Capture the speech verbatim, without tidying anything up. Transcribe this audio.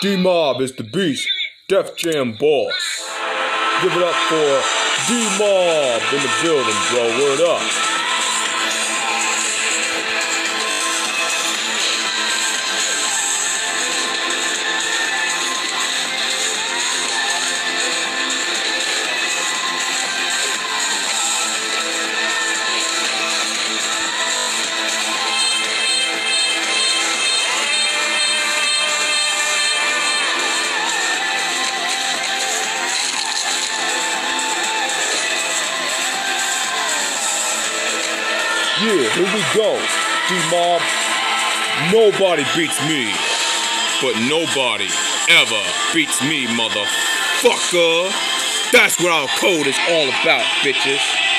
D-Mob is the beast, Def Jam boss. Give it up for D-Mob in the building, bro. Word up. Yeah, here we go. D-Mob, nobody beats me. But nobody ever beats me, motherfucker. That's what our code is all about, bitches.